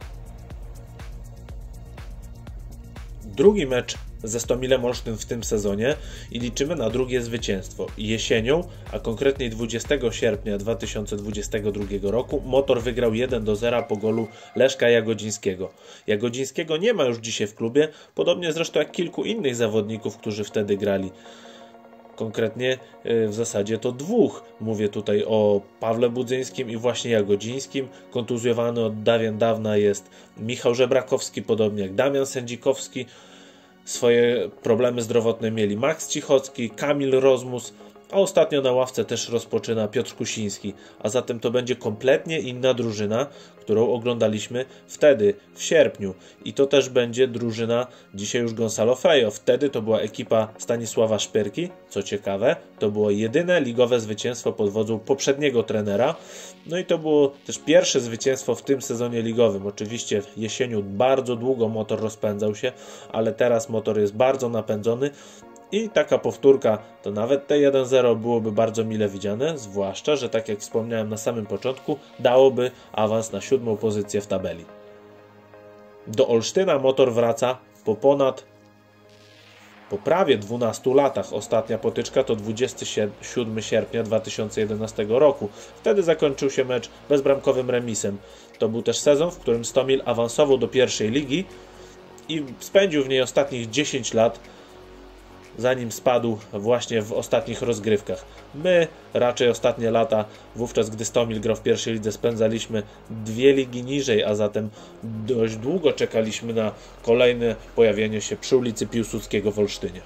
Drugi mecz ze Stomilem Olsztyn w tym sezonie i liczymy na drugie zwycięstwo. Jesienią, a konkretniej dwudziestego sierpnia dwa tysiące dwudziestego drugiego roku, Motor wygrał jeden do zera po golu Leszka Jagodzińskiego. Jagodzińskiego nie ma już dzisiaj w klubie, podobnie zresztą jak kilku innych zawodników, którzy wtedy grali. Konkretnie w zasadzie to dwóch. Mówię tutaj o Pawle Budzyńskim i właśnie Jagodzińskim. Kontuzjowany od dawien dawna jest Michał Żebrakowski, podobnie jak Damian Sędzikowski. Swoje problemy zdrowotne mieli Max Cichocki, Kamil Rozmus, a ostatnio na ławce też rozpoczyna Piotr Kusiński, a zatem to będzie kompletnie inna drużyna, którą oglądaliśmy wtedy, w sierpniu. I to też będzie drużyna dzisiaj już Gonzalo Feio. Wtedy to była ekipa Stanisława Szpyrki. Co ciekawe, to było jedyne ligowe zwycięstwo pod wodzą poprzedniego trenera. No i to było też pierwsze zwycięstwo w tym sezonie ligowym. Oczywiście w jesieniu bardzo długo motor rozpędzał się, ale teraz motor jest bardzo napędzony. I taka powtórka, to nawet te jeden zero byłoby bardzo mile widziane, zwłaszcza, że tak jak wspomniałem na samym początku, dałoby awans na siódmą pozycję w tabeli. Do Olsztyna motor wraca po ponad, po prawie dwunastu latach. Ostatnia potyczka to dwudziestego siódmego sierpnia dwa tysiące jedenastego roku. Wtedy zakończył się mecz bezbramkowym remisem. To był też sezon, w którym Stomil awansował do pierwszej ligi i spędził w niej ostatnich dziesięć lat, zanim spadł właśnie w ostatnich rozgrywkach. My raczej ostatnie lata, wówczas gdy Stomil grał w pierwszej lidze, spędzaliśmy dwie ligi niżej, a zatem dość długo czekaliśmy na kolejne pojawienie się przy ulicy Piłsudskiego w Olsztynie.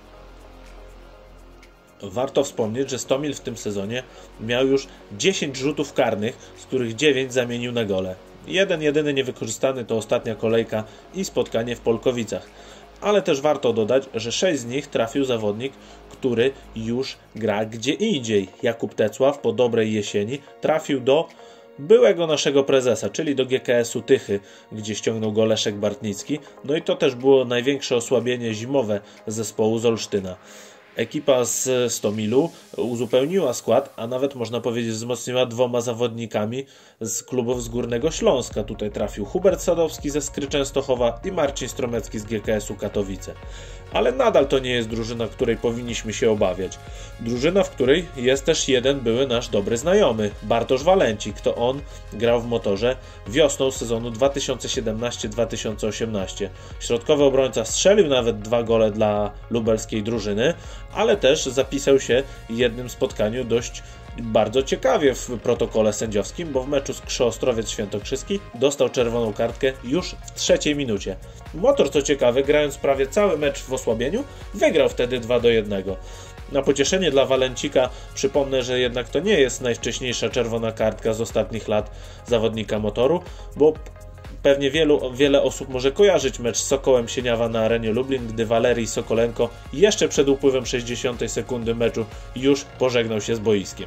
Warto wspomnieć, że Stomil w tym sezonie miał już dziesięć rzutów karnych, z których dziewięć zamienił na gole. Jeden jedyny niewykorzystany to ostatnia kolejka i spotkanie w Polkowicach. Ale też warto dodać, że sześć z nich trafił zawodnik, który już gra gdzie indziej. Jakub Tecław po dobrej jesieni trafił do byłego naszego prezesa, czyli do G K S-u Tychy, gdzie ściągnął go Leszek Bartnicki. No i to też było największe osłabienie zimowe zespołu z Olsztyna. Ekipa z Stomilu uzupełniła skład, a nawet można powiedzieć wzmocniła dwoma zawodnikami z klubów z Górnego Śląska. Tutaj trafił Hubert Sadowski ze Skry Częstochowa i Marcin Stromecki z G K S-u Katowice. Ale nadal to nie jest drużyna, której powinniśmy się obawiać. Drużyna, w której jest też jeden były nasz dobry znajomy, Bartosz Walencik. To on grał w motorze wiosną sezonu dwa tysiące siedemnasty dwa tysiące osiemnasty. Środkowy obrońca strzelił nawet dwa gole dla lubelskiej drużyny, ale też zapisał się w jednym spotkaniu dość bardzo ciekawie w protokole sędziowskim, bo w meczu z Krzy Ostrowiec Świętokrzyski dostał czerwoną kartkę już w trzeciej minucie. Motor, co ciekawe, grając prawie cały mecz w osłabieniu, wygrał wtedy dwa do jednego. Na pocieszenie dla Walencika przypomnę, że jednak to nie jest najwcześniejsza czerwona kartka z ostatnich lat zawodnika motoru, bo pewnie wielu, wiele osób może kojarzyć mecz z Sokołem Sieniawa na arenie Lublin, gdy Walerij Sokolenko jeszcze przed upływem sześćdziesiątej sekundy meczu już pożegnał się z boiskiem.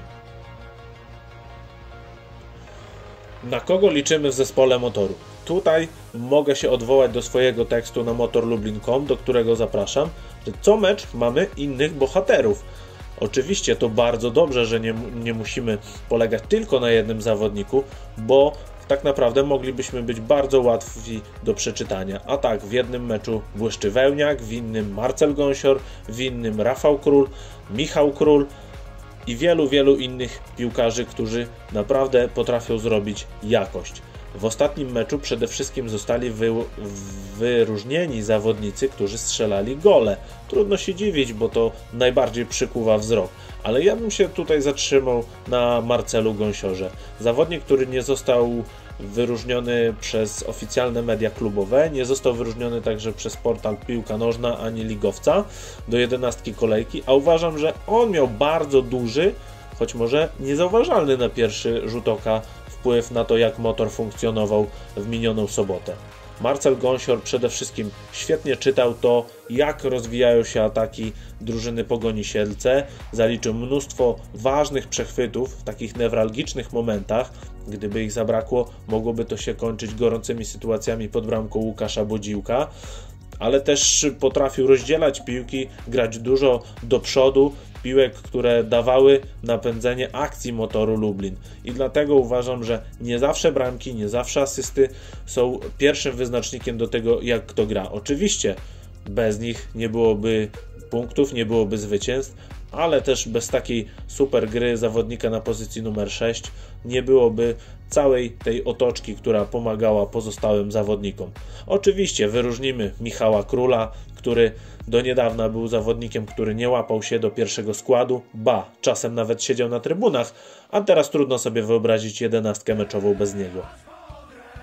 Na kogo liczymy w zespole motoru? Tutaj mogę się odwołać do swojego tekstu na motor lublin kropka com, do którego zapraszam, że co mecz mamy innych bohaterów. Oczywiście to bardzo dobrze, że nie, nie musimy polegać tylko na jednym zawodniku, bo tak naprawdę moglibyśmy być bardzo łatwi do przeczytania. A tak, w jednym meczu błyszczy Wełniak, w innym Marcel Gąsior, w innym Rafał Król, Michał Król i wielu, wielu innych piłkarzy, którzy naprawdę potrafią zrobić jakość. W ostatnim meczu przede wszystkim zostali wy, wyróżnieni zawodnicy, którzy strzelali gole. Trudno się dziwić, bo to najbardziej przykuwa wzrok. Ale ja bym się tutaj zatrzymał na Marcelu Gąsiorze. Zawodnik, który nie został wyróżniony przez oficjalne media klubowe, nie został wyróżniony także przez portal Piłka Nożna ani Ligowca do jedenastki kolejki, a uważam, że on miał bardzo duży, choć może niezauważalny na pierwszy rzut oka, wpływ na to, jak motor funkcjonował w minioną sobotę. Marcel Gąsior przede wszystkim świetnie czytał to, jak rozwijają się ataki drużyny Pogoni Siedlce. Zaliczył mnóstwo ważnych przechwytów w takich newralgicznych momentach. Gdyby ich zabrakło, mogłoby to się kończyć gorącymi sytuacjami pod bramką Łukasza Bodziłka. Ale też potrafił rozdzielać piłki, grać dużo do przodu, piłek, które dawały napędzenie akcji motoru Lublin. I dlatego uważam, że nie zawsze bramki, nie zawsze asysty są pierwszym wyznacznikiem do tego, jak kto gra. Oczywiście bez nich nie byłoby punktów, nie byłoby zwycięstw, ale też bez takiej super gry zawodnika na pozycji numer sześć nie byłoby całej tej otoczki, która pomagała pozostałym zawodnikom. Oczywiście wyróżnimy Michała Króla, który do niedawna był zawodnikiem, który nie łapał się do pierwszego składu, ba, czasem nawet siedział na trybunach, a teraz trudno sobie wyobrazić jedenastkę meczową bez niego.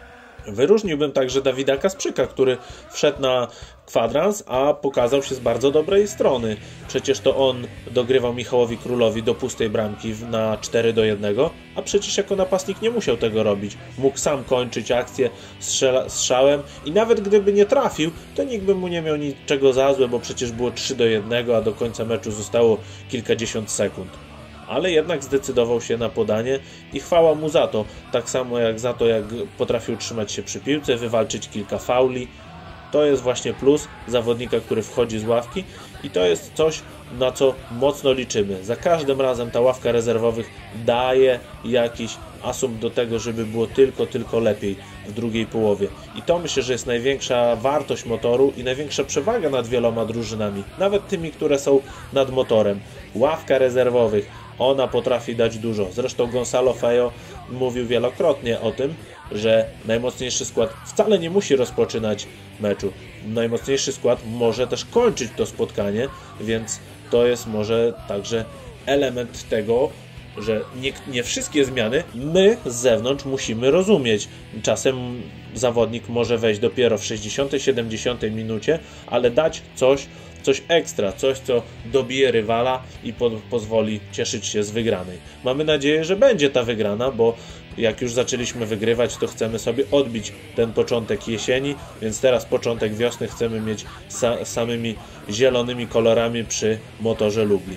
Wyróżniłbym także Dawida Kasprzyka, który wszedł na kwadrans, a pokazał się z bardzo dobrej strony. Przecież to on dogrywał Michałowi Królowi do pustej bramki na cztery do jednego, a przecież jako napastnik nie musiał tego robić. Mógł sam kończyć akcję strzela, strzałem i nawet gdyby nie trafił, to nikt by mu nie miał niczego za złe, bo przecież było trzy do jednego, a do końca meczu zostało kilkadziesiąt sekund. Ale jednak zdecydował się na podanie i chwała mu za to, tak samo jak za to, jak potrafił trzymać się przy piłce, wywalczyć kilka fauli. To jest właśnie plus zawodnika, który wchodzi z ławki i to jest coś, na co mocno liczymy. Za każdym razem ta ławka rezerwowych daje jakiś asumpt do tego, żeby było tylko, tylko lepiej w drugiej połowie. I to myślę, że jest największa wartość Motoru i największa przewaga nad wieloma drużynami, nawet tymi, które są nad Motorem. Ławka rezerwowych, ona potrafi dać dużo. Zresztą Gonzalo Feio mówił wielokrotnie o tym, że najmocniejszy skład wcale nie musi rozpoczynać meczu. Najmocniejszy skład może też kończyć to spotkanie, więc to jest może także element tego, że nie, nie wszystkie zmiany my z zewnątrz musimy rozumieć. Czasem zawodnik może wejść dopiero w sześćdziesiątej siedemdziesiątej minucie, ale dać coś, coś ekstra, coś co dobije rywala i po, pozwoli cieszyć się z wygranej. Mamy nadzieję, że będzie ta wygrana, bo jak już zaczęliśmy wygrywać, to chcemy sobie odbić ten początek jesieni, więc teraz początek wiosny chcemy mieć sa, samymi zielonymi kolorami przy Motorze Lublin.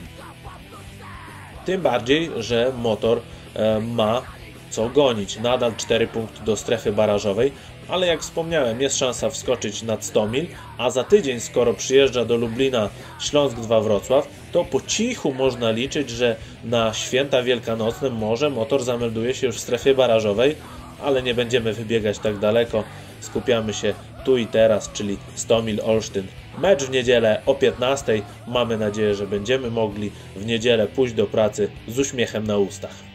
Tym bardziej, że Motor e, ma co gonić. Nadal cztery punkty do strefy barażowej, ale jak wspomniałem, jest szansa wskoczyć nad Stomil, a za tydzień, skoro przyjeżdża do Lublina Śląsk dwa Wrocław, to po cichu można liczyć, że na święta wielkanocne może Motor zamelduje się już w strefie barażowej, ale nie będziemy wybiegać tak daleko. Skupiamy się tu i teraz, czyli Stomil Olsztyn. Mecz w niedzielę o piętnastej. Mamy nadzieję, że będziemy mogli w niedzielę pójść do pracy z uśmiechem na ustach.